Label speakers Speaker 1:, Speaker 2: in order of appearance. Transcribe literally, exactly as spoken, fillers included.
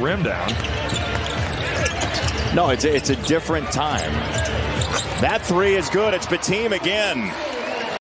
Speaker 1: rim down.
Speaker 2: No, it's a, it's a different time. That three is good. It's Bitim again.